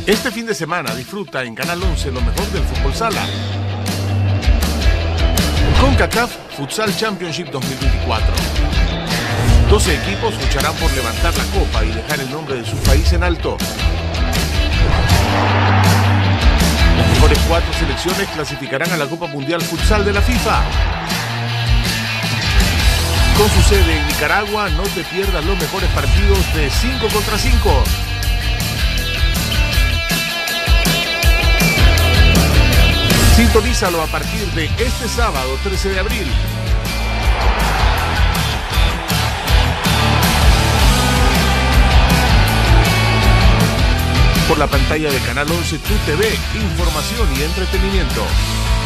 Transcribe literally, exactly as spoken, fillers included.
Este fin de semana disfruta en Canal once lo mejor del fútbol sala. CONCACAF Futsal Championship dos mil veinticuatro. doce equipos lucharán por levantar la copa y dejar el nombre de su país en alto. Las mejores cuatro selecciones clasificarán a la Copa Mundial Futsal de la FIFA. Con su sede en Nicaragua, no te pierdas los mejores partidos de cinco contra cinco. Sintonízalo a partir de este sábado trece de abril. Por la pantalla de Canal once Tu T V, información y entretenimiento.